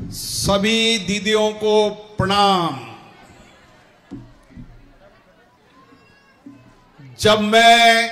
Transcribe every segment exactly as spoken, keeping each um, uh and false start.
सभी दीदियों को प्रणाम। जब मैं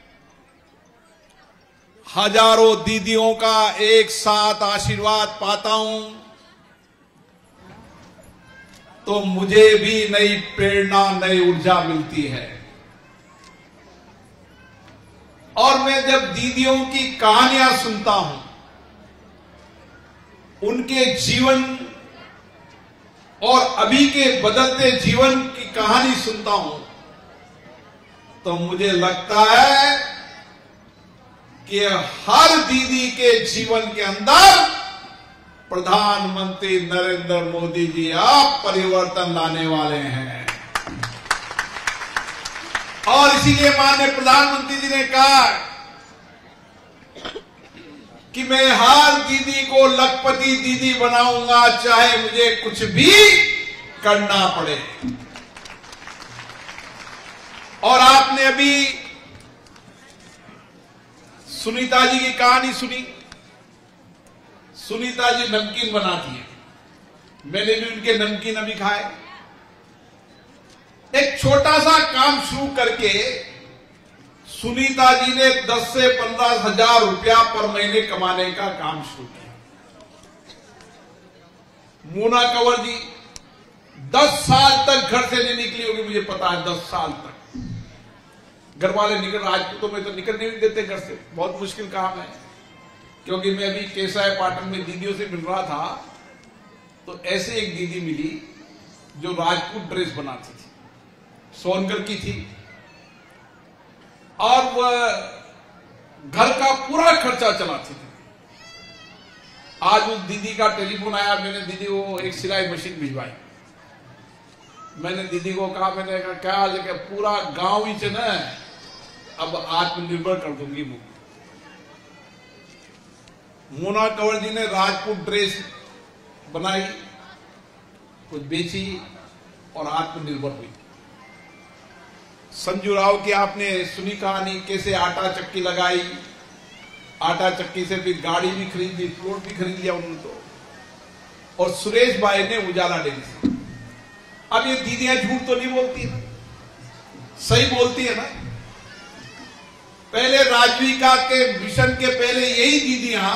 हजारों दीदियों का एक साथ आशीर्वाद पाता हूं तो मुझे भी नई प्रेरणा, नई ऊर्जा मिलती है। और मैं जब दीदियों की कहानियां सुनता हूं, उनके जीवन और अभी के बदलते जीवन की कहानी सुनता हूं तो मुझे लगता है कि हर दीदी के जीवन के अंदर प्रधानमंत्री नरेंद्र मोदी जी आप परिवर्तन लाने वाले हैं। और इसीलिए माननीय प्रधानमंत्री जी ने कहा कि मैं हर दीदी को लखपति दीदी बनाऊंगा, चाहे मुझे कुछ भी करना पड़े। और आपने अभी सुनीता जी की कहानी सुनी। सुनीता जी नमकीन बनाती है, मैंने भी उनके नमकीन अभी खाए। एक छोटा सा काम शुरू करके सुनीता जी ने दस से पंद्रह हजार रुपया पर महीने कमाने का काम शुरू किया। मोना कंवर जी दस साल तक घर से नहीं निकली होगी, मुझे पता है। दस साल तक घर वाले निकल, राजपूतों में तो निकलने नहीं देते घर से, बहुत मुश्किल काम है। क्योंकि मैं अभी केसाय पाटन में दीदियों से मिल रहा था तो ऐसे एक दीदी मिली जो राजपूत ड्रेस बनाती थी, सोनकर की थी, और वह घर का पूरा खर्चा चलाती थी। आज उस दीदी का टेलीफोन आया, मैंने दीदी को एक सिलाई मशीन भिजवाई। मैंने दीदी को कहा, मैंने कहा क्या लेके पूरा गांव ही च न अब आत्मनिर्भर कर दूंगी। मोना कंवर जी ने राजपूत ड्रेस बनाई, कुछ बेची और आत्मनिर्भर हुई। संजू राव की आपने सुनी कहानी, कैसे आटा चक्की लगाई, आटा चक्की से फिर गाड़ी भी खरीद ली, प्लॉट भी खरीद लिया उन्होंने तो। और सुरेश भाई ने उजाला डेयरी से। अब ये दीदियां झूठ तो नहीं बोलती है ना, सही बोलती है ना। पहले राजविका के मिशन के पहले यही दीदियां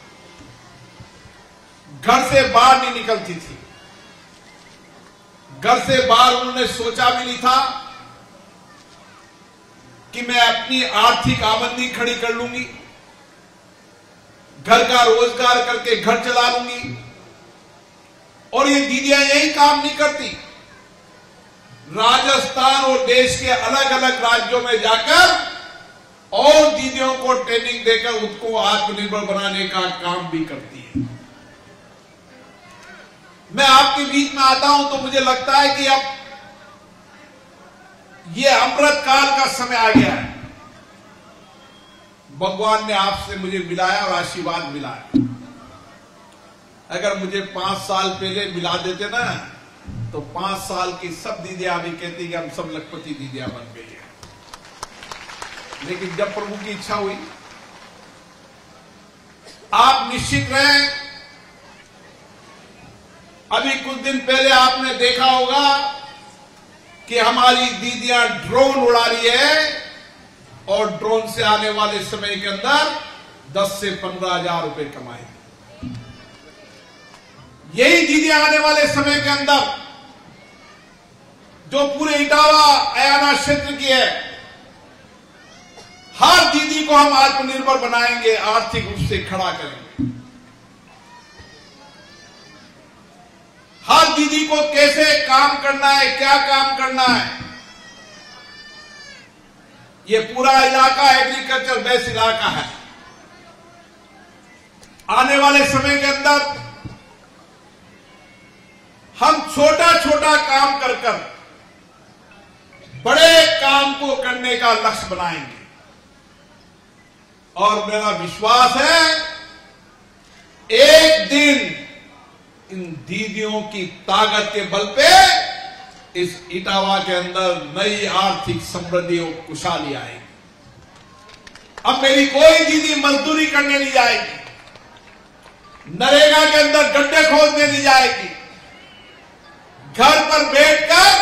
घर से बाहर नहीं निकलती थी। घर से बाहर उन्होंने सोचा भी नहीं था कि मैं अपनी आर्थिक आमदनी खड़ी कर लूंगी, घर का रोजगार करके घर चला लूंगी। और ये दीदियां यही काम नहीं करती, राजस्थान और देश के अलग अलग राज्यों में जाकर और दीदियों को ट्रेनिंग देकर उनको आत्मनिर्भर बनाने का काम भी करती है। मैं आपके बीच में आता हूं तो मुझे लगता है कि अब ये अमृत काल का समय आ गया है। भगवान ने आपसे मुझे मिलाया और आशीर्वाद मिलाया। अगर मुझे पांच साल पहले मिला देते ना तो पांच साल की सब दीदियां भी कहती कि हम सब लखपति दीदियां बन गई है। लेकिन जब प्रभु की इच्छा हुई, आप निश्चित रहें, अभी कुछ दिन पहले आपने देखा होगा कि हमारी दीदियां ड्रोन उड़ा रही है और ड्रोन से आने वाले समय के अंदर दस से पंद्रह हजार रुपए कमाएंगी। यही दीदियां आने वाले समय के अंदर जो पूरे इटावा अयाना क्षेत्र की है, हर दीदी को हम आत्मनिर्भर बनाएंगे, आर्थिक रूप से खड़ा करेंगे। हर दीदी को कैसे काम करना है, क्या काम करना है, ये पूरा इलाका एग्रीकल्चर बेस्ड इलाका है। आने वाले समय के अंदर हम छोटा छोटा काम कर कर बड़े काम को करने का लक्ष्य बनाएंगे। और मेरा विश्वास है एक दिन इन दीदियों की ताकत के बल पे इस इटावा के अंदर नई आर्थिक समृद्धि और खुशहाली आएगी। अब मेरी कोई दीदी मजदूरी करने नहीं जाएगी, नरेगा के अंदर गड्ढे खोजने नहीं जाएगी, घर पर बैठकर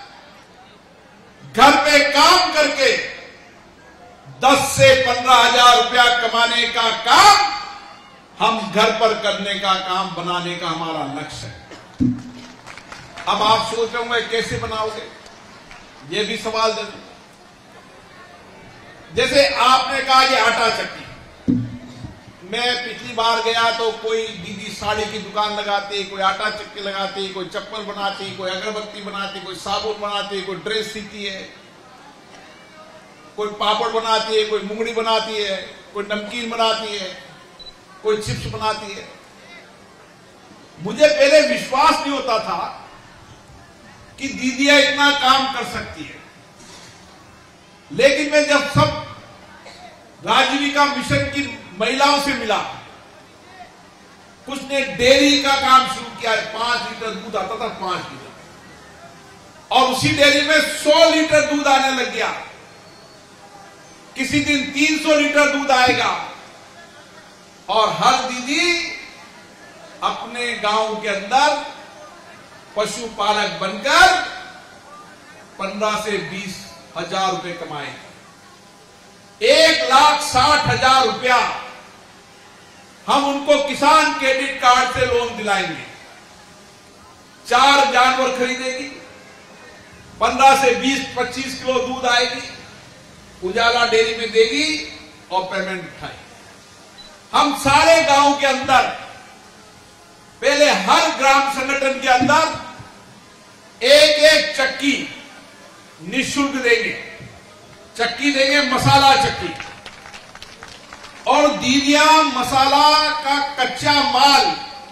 घर पे काम करके दस से पंद्रह हजार रुपया कमाने का काम हम घर पर करने का काम बनाने का हमारा लक्ष्य है। अब आप सोच रहे होंगे कैसे बनाओगे, ये भी सवाल दे। जैसे आपने कहा ये आटा चक्की, मैं पिछली बार गया तो कोई दीदी साड़ी की दुकान लगाती, कोई आटा चक्की लगाती, कोई चप्पल बनाती, कोई अगरबत्ती बनाती, कोई साबुन बनाती, कोई ड्रेस सीती है, कोई पापड़ बनाती है, कोई मुंगड़ी बनाती है, कोई नमकीन बनाती है, कोई चिप्स बनाती है। मुझे पहले विश्वास नहीं होता था कि दीदियां इतना काम कर सकती है, लेकिन मैं जब सब राजीविका मिशन की महिलाओं से मिला, कुछ ने डेयरी का काम शुरू किया है, पांच लीटर दूध आता था, पांच लीटर, और उसी डेयरी में सौ लीटर दूध आने लग गया। किसी दिन तीन सौ लीटर दूध आएगा, और हर दीदी अपने गांव के अंदर पशुपालक बनकर पंद्रह से बीस हजार रुपए कमाएगी। एक लाख साठ हजार रुपया हम उनको किसान क्रेडिट कार्ड से लोन दिलाएंगे। चार जानवर खरीदेगी, पंद्रह से बीस पच्चीस किलो दूध आएगी, उजाला डेयरी में देगी और पेमेंट उठाएगी। हम सारे गांव के अंदर पहले हर ग्राम संगठन के अंदर एक एक चक्की निःशुल्क देंगे, चक्की देंगे, मसाला चक्की, और दीदियां मसाला का कच्चा माल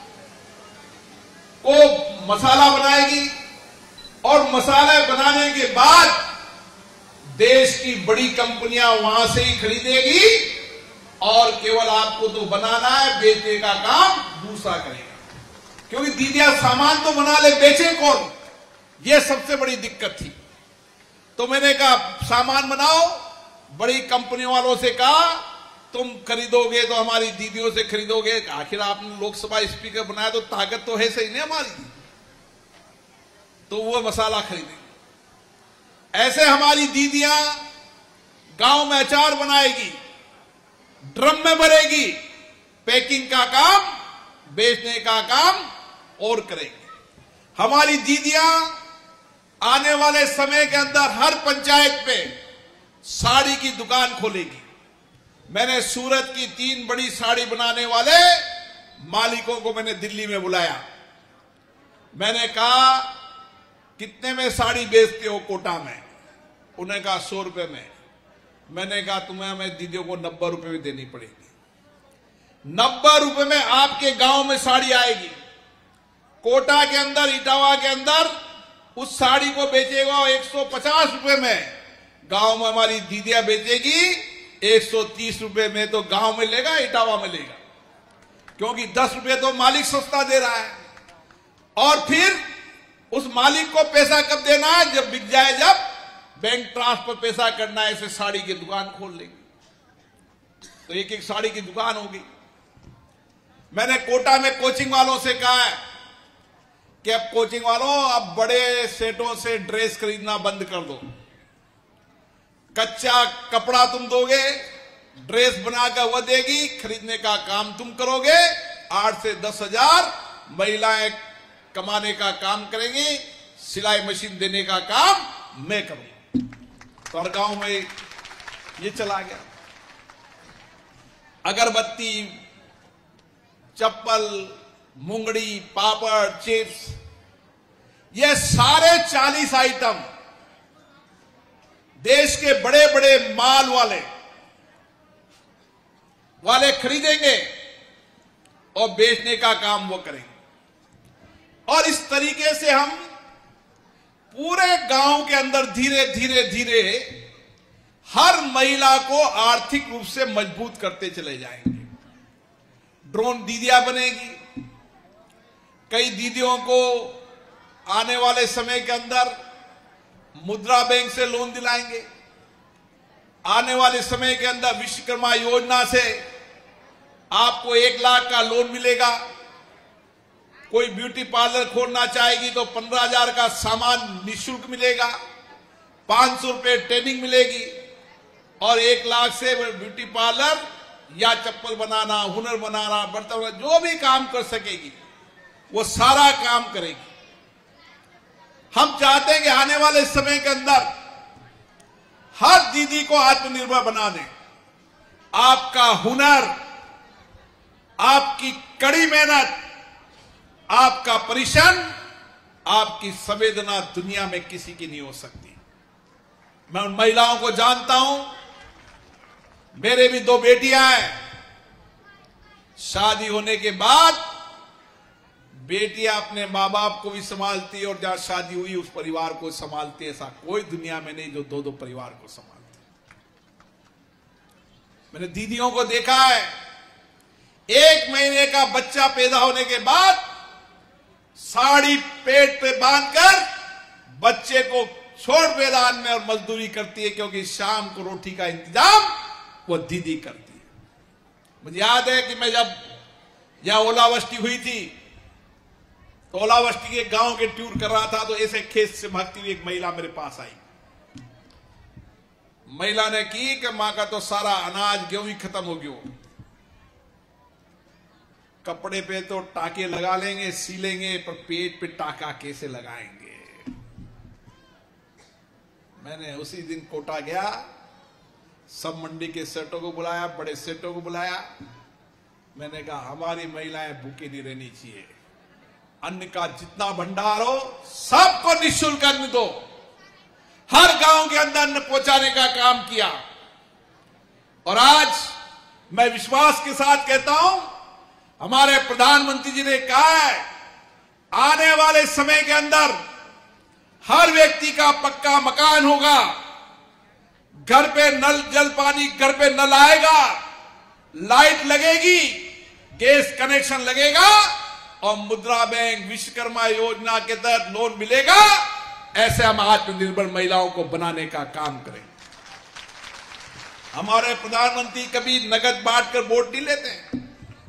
को मसाला बनाएगी, और मसाला बनाने के बाद देश की बड़ी कंपनियां वहां से ही खरीदेगी, और केवल आपको तो बनाना है, बेचने का काम दूसरा करेगा। क्योंकि दीदियां सामान तो बना ले, बेचे कौन, यह सबसे बड़ी दिक्कत थी। तो मैंने कहा सामान बनाओ, बड़ी कंपनियों वालों से कहा तुम खरीदोगे तो हमारी दीदियों से खरीदोगे। आखिर आपने लोकसभा स्पीकर बनाया तो ताकत तो है सही नहीं हमारी, तो वो मसाला खरीदेंगे। ऐसे हमारी दीदियां गांव में अचार बनाएगी, ड्रम में भरेगी, पैकिंग का काम, बेचने का काम और करेगी। हमारी दीदियां आने वाले समय के अंदर हर पंचायत पे साड़ी की दुकान खोलेगी। मैंने सूरत की तीन बड़ी साड़ी बनाने वाले मालिकों को मैंने दिल्ली में बुलाया। मैंने कहा कितने में साड़ी बेचते हो कोटा में? उन्हें कहा सौ रुपए में। मैंने कहा तुम्हें हमें दीदियों को नब्बे रुपए में देनी पड़ेगी। नब्बे रुपए में आपके गांव में साड़ी आएगी। कोटा के अंदर, इटावा के अंदर उस साड़ी को बेचेगा एक सौ पचास रुपए में, गांव में हमारी दीदियां बेचेगी एक सौ तीस रुपए में। तो गांव में लेगा, इटावा में लेगा, क्योंकि दस रुपए तो मालिक सस्ता दे रहा है। और फिर उस मालिक को पैसा कब देना है? जब बिक जाए, जब बैंक ट्रांसफर पैसा करना है। ऐसे साड़ी की दुकान खोल लेंगे तो एक एक साड़ी की दुकान होगी। मैंने कोटा में कोचिंग वालों से कहा है कि अब कोचिंग वालों, अब बड़े सेटों से ड्रेस खरीदना बंद कर दो। कच्चा कपड़ा तुम दोगे, ड्रेस बनाकर वह देगी, खरीदने का काम तुम करोगे। आठ से दस हजार महिलाएं कमाने का काम करेंगी, सिलाई मशीन देने का काम मैं करूंगा। तो हर गांव में ये चला गया। अगरबत्ती, चप्पल, मुंगड़ी, पापड़, चिप्स, ये सारे चालीस आइटम देश के बड़े बड़े माल वाले वाले खरीदेंगे और बेचने का काम वो करेंगे। और इस तरीके से हम पूरे गांव के अंदर धीरे धीरे धीरे हर महिला को आर्थिक रूप से मजबूत करते चले जाएंगे। ड्रोन दीदियां बनेगी। कई दीदियों को आने वाले समय के अंदर मुद्रा बैंक से लोन दिलाएंगे। आने वाले समय के अंदर विश्वकर्मा योजना से आपको एक लाख का लोन मिलेगा। कोई ब्यूटी पार्लर खोलना चाहेगी तो पंद्रह हजार का सामान निःशुल्क मिलेगा, पांच सौ रुपये ट्रेनिंग मिलेगी और एक लाख से ब्यूटी पार्लर या चप्पल बनाना, हुनर बनाना, बर्तन बनाना, जो भी काम कर सकेगी वो सारा काम करेगी। हम चाहते हैं कि आने वाले समय के अंदर हर दीदी को आत्मनिर्भर बना दें। आपका हुनर, आपकी कड़ी मेहनत, आपका परिश्रम, आपकी संवेदना दुनिया में किसी की नहीं हो सकती। मैं उन महिलाओं को जानता हूं, मेरे भी दो बेटियां हैं। शादी होने के बाद बेटियां अपने मां बाप को भी संभालती है और जहां शादी हुई उस परिवार को संभालती है। ऐसा कोई दुनिया में नहीं जो दो दो परिवार को संभालती। मैंने दीदियों को देखा है, एक महीने का बच्चा पैदा होने के बाद साड़ी पेट पे बांधकर बच्चे को छोड़ मैदान में और मजदूरी करती है, क्योंकि शाम को रोटी का इंतजाम वो दीदी करती है। मुझे याद है कि मैं जब यहां ओलावृष्टि हुई थी तो ओलावृष्टि के गांव के टूर कर रहा था, तो ऐसे खेत से भागती हुई एक महिला मेरे पास आई। महिला ने की कि मां का तो सारा अनाज गेहूं ही खत्म हो गया, कपड़े पे तो टाके लगा लेंगे, सी लेंगे, पर पेट पे टाका कैसे लगाएंगे। मैंने उसी दिन कोटा गया, सब मंडी के सेठों को बुलाया, बड़े सेठों को बुलाया। मैंने कहा हमारी महिलाएं भूखी नहीं रहनी चाहिए, अन्न का जितना भंडार हो सबको निःशुल्क अन्न दो। हर गांव के अंदर अन्न पहुंचाने का काम किया और आज मैं विश्वास के साथ कहता हूं, हमारे प्रधानमंत्री जी ने कहा है आने वाले समय के अंदर हर व्यक्ति का पक्का मकान होगा, घर पे नल जल पानी घर पे नल आएगा, लाइट लगेगी, गैस कनेक्शन लगेगा और मुद्रा बैंक विश्वकर्मा योजना के तहत लोन मिलेगा। ऐसे हम आत्मनिर्भर महिलाओं को बनाने का काम करें। हमारे प्रधानमंत्री कभी नगद बांटकर वोट नहीं लेते।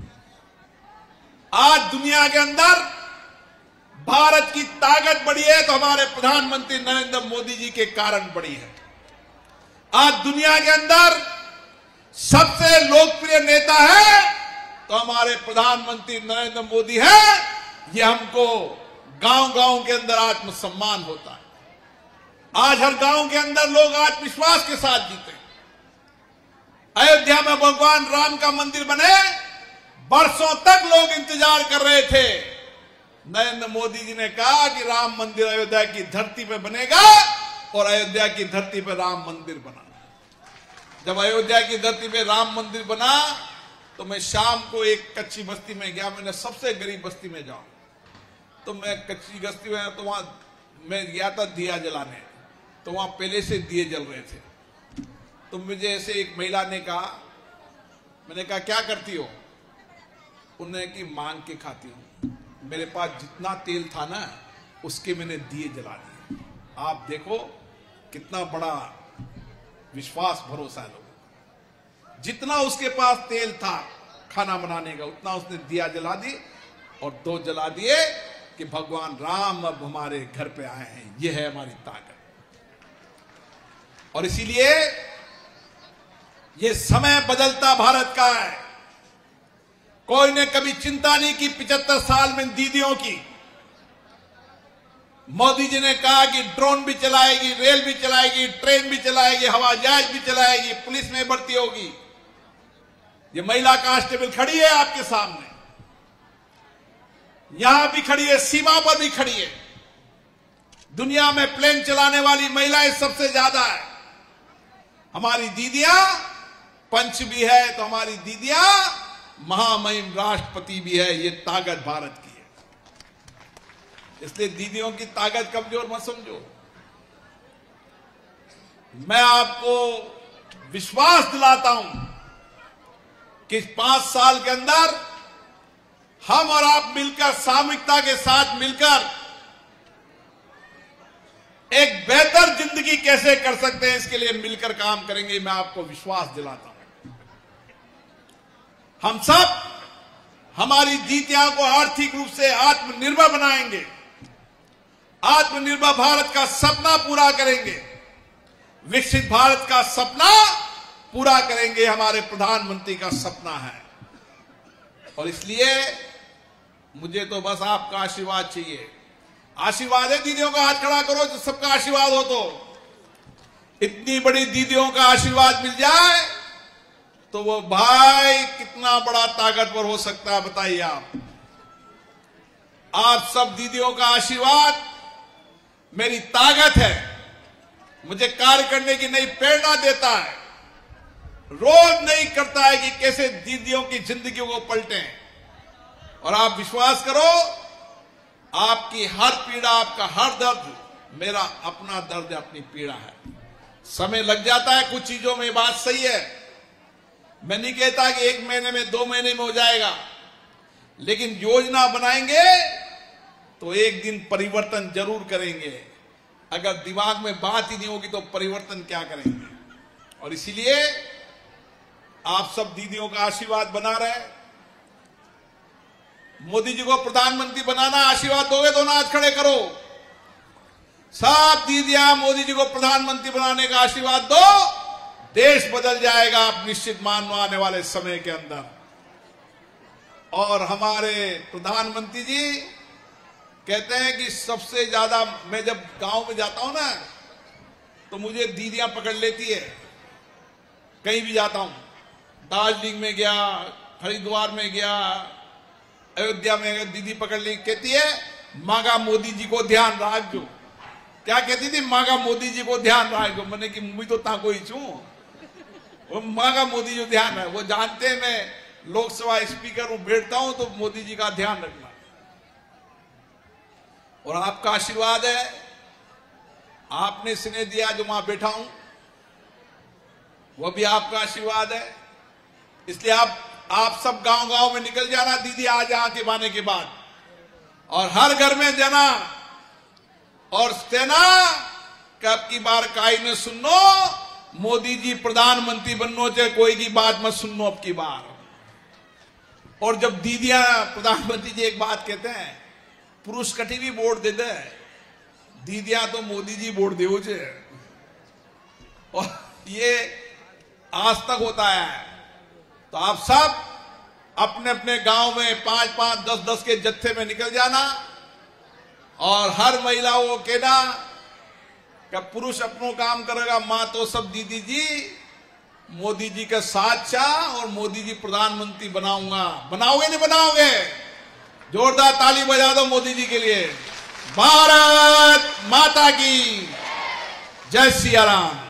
आज दुनिया के अंदर भारत की ताकत बढ़ी है तो हमारे प्रधानमंत्री नरेंद्र मोदी जी के कारण बढ़ी है। आज दुनिया के अंदर सबसे लोकप्रिय नेता है तो हमारे प्रधानमंत्री नरेंद्र मोदी है। ये हमको गांव गांव के अंदर आत्मसम्मान होता है। आज हर गांव के अंदर लोग आत्मविश्वास के साथ जीते। अयोध्या में भगवान राम का मंदिर बने, बरसों तक लोग इंतजार कर रहे थे। नरेंद्र मोदी जी ने कहा कि राम मंदिर अयोध्या की धरती पे बनेगा और अयोध्या की धरती पे राम मंदिर बना। जब अयोध्या की धरती पे राम मंदिर बना तो मैं शाम को एक कच्ची बस्ती में गया। मैंने सबसे गरीब बस्ती में जाऊं तो मैं कच्ची बस्ती में तो वहां मैं गया था दिया जलाने, तो वहां पहले से दिए जल रहे थे। तो मुझे ऐसे एक महिला ने कहा, मैंने कहा क्या करती हो? उन्होंने कि मांग के खाती हूं। मेरे पास जितना तेल था ना उसके मैंने दिए जला दिए। आप देखो कितना बड़ा विश्वास भरोसा है लोगों का। जितना उसके पास तेल था खाना बनाने का उतना उसने दिया जला दी और दो जला दिए कि भगवान राम अब हमारे घर पे आए हैं। यह है हमारी ताकत। और इसीलिए यह समय बदलता भारत का है। कोई ने कभी चिंता नहीं की पिछहत्तर साल में दीदियों की। मोदी जी ने कहा कि ड्रोन भी चलाएगी, रेल भी चलाएगी, ट्रेन भी चलाएगी, हवाई जहाज भी चलाएगी, पुलिस में भर्ती होगी। ये महिला कांस्टेबल खड़ी है आपके सामने, यहां भी खड़ी है, सीमा पर भी खड़ी है। दुनिया में प्लेन चलाने वाली महिलाएं सबसे ज्यादा है। हमारी दीदियां पंच भी है तो हमारी दीदियां महामहिम राष्ट्रपति भी है। ये ताकत भारत की है। इसलिए दीदियों की ताकत कमजोर मत समझो। मैं आपको विश्वास दिलाता हूं कि पांच साल के अंदर हम और आप मिलकर सामूहिकता के साथ मिलकर एक बेहतर जिंदगी कैसे कर सकते हैं इसके लिए मिलकर काम करेंगे। मैं आपको विश्वास दिलाता हूं। हम सब हमारी दीदियां को आर्थिक रूप से आत्मनिर्भर बनाएंगे, आत्मनिर्भर भारत का सपना पूरा करेंगे, विकसित भारत का सपना पूरा करेंगे। हमारे प्रधानमंत्री का सपना है। और इसलिए मुझे तो बस आपका आशीर्वाद चाहिए। आशीर्वाद है, दीदियों का हाथ खड़ा करो जो सबका आशीर्वाद हो। तो इतनी बड़ी दीदियों का आशीर्वाद मिल जाए तो वो भाई कितना बड़ा ताकतवर हो सकता है, बताइए आप। आप सब दीदियों का आशीर्वाद मेरी ताकत है, मुझे कार्य करने की नई प्रेरणा देता है, रोज नहीं करता है कि कैसे दीदियों की जिंदगी को पलटें। और आप विश्वास करो, आपकी हर पीड़ा, आपका हर दर्द मेरा अपना दर्द, अपनी पीड़ा है। समय लग जाता है कुछ चीजों में, बात सही है। मैं नहीं कहता कि एक महीने में, दो महीने में हो जाएगा, लेकिन योजना बनाएंगे तो एक दिन परिवर्तन जरूर करेंगे। अगर दिमाग में बात ही नहीं होगी तो परिवर्तन क्या करेंगे। और इसीलिए आप सब दीदियों का आशीर्वाद बना रहे। मोदी जी को प्रधानमंत्री बनाना, आशीर्वाद दोगे तो ना हाथ खड़े करो। सब दीदियां मोदी जी को प्रधानमंत्री बनाने का आशीर्वाद दो, देश बदल जाएगा आप निश्चित मानो आने वाले समय के अंदर। और हमारे प्रधानमंत्री जी कहते हैं कि सबसे ज्यादा, मैं जब गांव में जाता हूं ना तो मुझे दीदियां पकड़ लेती है। कहीं भी जाता हूं, दार्जिलिंग में गया, हरिद्वार में गया, अयोध्या में गया, दीदी पकड़ ली, कहती है मांगा मोदी जी को ध्यान रखो। क्या कहती थी? मांगा मोदी जी को ध्यान रखो। मैंने कि मुझे तो ताको ही छू, वो मांगा मोदी जी ध्यान है। वो जानते हैं मैं लोकसभा स्पीकर हूं, बैठता हूं तो मोदी जी का ध्यान रखना। और आपका आशीर्वाद है, आपने स्नेह दिया जो वहां बैठा हूं, वह भी आपका आशीर्वाद है। इसलिए आप आप सब गांव गांव में निकल जाना दीदी आज यहाँ के आने के बाद, और हर घर में जाना और सेना कब की बार काई ने सुनो, मोदी जी प्रधानमंत्री बननो चाहे कोई की बात मत सुनो अब की बार। और जब दीदियां, प्रधानमंत्री जी एक बात कहते हैं, पुरुष कटी भी वोट दे दे, दीदियां तो मोदी जी वोट देव छे। और ये आज तक होता है। तो आप सब अपने अपने गांव में पांच पांच दस दस के जत्थे में निकल जाना और हर महिला को कहना कि पुरुष अपनों काम करेगा, मां तो सब दीदी जी मोदी जी के साथ चाह और मोदी जी प्रधानमंत्री बनाऊंगा। बनाओगे नहीं बनाओगे? जोरदार ताली बजा दो मोदी जी के लिए। भारत माता की जय सिया राम।